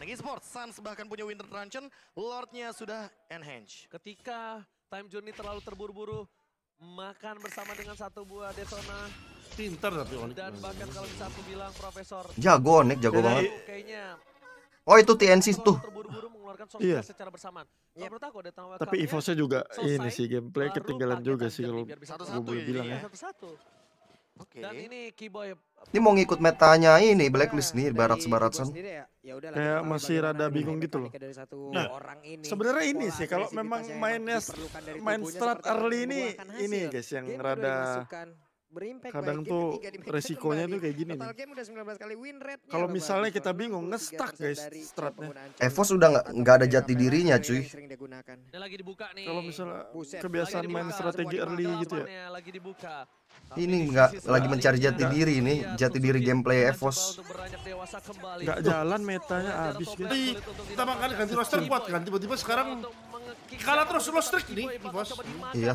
Esports, Suns bahkan punya Winter Truncheon, Lordnya sudah enhance. Ketika time journey terlalu terburu-buru, makan bersama dengan satu buah detona. Pintar tapi Onyx. Dan bahkan kalau bisa aku bilang Profesor. Jago Onyx, jago banget. Kayaknya. Oh itu TNC tuh. Terburu-buru mengeluarkan Iya. secara bersamaan. Menurut aku Tapi EVOS-nya juga ini sih gameplay ketinggalan juga sih kalau gue bilang ya. Oke. Dan ini Keyboy. Ini mau ngikut metanya ini Blacklist nih, barat-baratsan. Kayak masih rada bingung gitu loh. Nah, sebenarnya ini sih kalau memang main strat early ini guys yang rada kadang tuh resikonya tuh kayak gini nih. Kalau misalnya kita bingung nge-stuck guys stratnya. EVOS udah nggak ada jati dirinya cuy. Kalau misalnya kebiasaan main strategi early gitu ya. Ini nggak lagi mencari jati diri nih, jati diri gameplay EVOS. Nggak jalan metanya habis guys. Kita makanya ganti roster kuat kan, tiba-tiba sekarang kalah terus lost streak nih bos. Iya.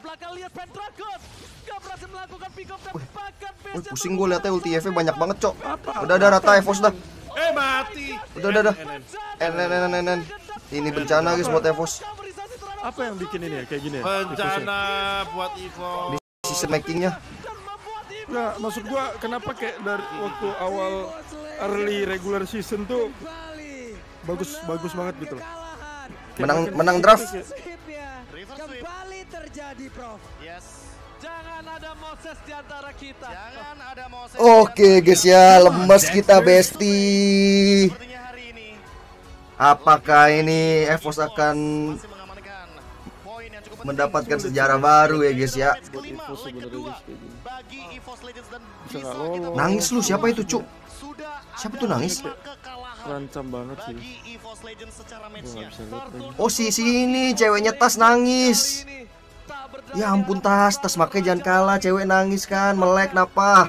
Wih, pusing gue liatnya ulti EV banyak banget cok. Udah ada rata EVOS dah. Mati. Udah. NN. Ini bencana guys buat EVOS. Apa yang bikin ini ya kayak gini ya? Bencana buat EVOS. Season makingnya. Nggak, maksud gua kenapa kayak dari waktu awal early regular season tuh bagus banget gitu loh. Menang draft. Kembali terjadi, Prof. Yes. Jangan ada Moses di antara kita. Jangan ada Moses. Oke guys ya, lemes kita besti. Sepertinya hari ini Apakah ini EVOS akan masih mengamankan poin yang cukup penting. mendapatkan sejarah baru ya guys ya? Kelima, EVOS leg sebenarnya kedua guys kayak gini. bagi EVOS Legends dan Bisa nggak kita lolos. Nangis lu, siapa itu cuk? sudah Siapa ada tuh nangis? 5 kekalahan Terancam banget sih. bagi EVOS Legends secara Gua nggak matchnya. bisa lihat lagi. Oh si ini ceweknya Tas nangis. Ya ampun Tas makanya jangan kalah, cewek nangis kan, melek kenapa?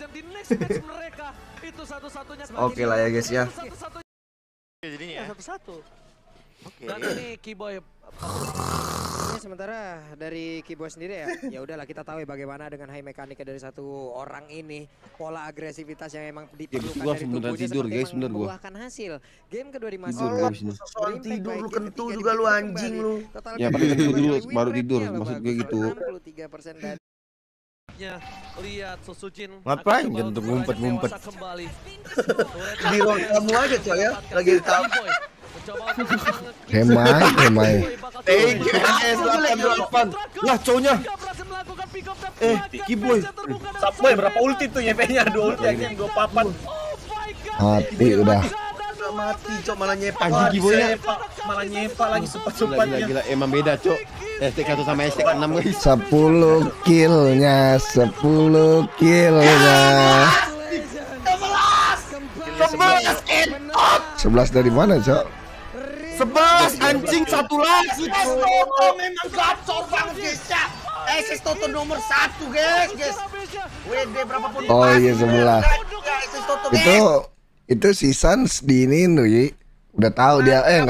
Oke lah ya guys ya. Jadinya ya. Satu-satu. Oke. Dan ini Keyboy. Sementara dari Keyboy sendiri ya udahlah kita tahu ya bagaimana dengan high mekanika dari satu orang ini, pola agresivitas yang emang diperlukan dari tubuhnya tidur, seperti guys, bener gua. membuahkan hasil. Game kedua Tidur dimasukkan. gua abis ini. Soal tidur lu kentu juga lu anjing lu. Ya, paling kentu dulu, baru tidur, maksud gue gitu. 63% dan Lihat Susujin. Ngapain akan jantung kembali ngumpet-ngumpet? dewasa kembali. Di roll kamu aja coy ya, lagi di tahap. Keyboy mencoba untuk Hemai. TGS 88. Lah cowoknya. Keyboy. Subway berapa ulti tuh YP-nya? 2 ulti akhirnya 2 papan. Mati udah. Udah mati cok malah nyepak. Anjing Keyboy-nya malah nyepak lagi sempat-sempatnya. Gila, emang beda cok. STK 1 sama STK 6 guys. 10 killnya. 11 dari mana cok? 11 anjing satu lagi. Toto memang gacor banget guys ya. SS Toto nomor 1 guys. WD berapapun. Oh iya 11. SS Toto Itu si Sans di ini tuh, Yi. Udah tahu dia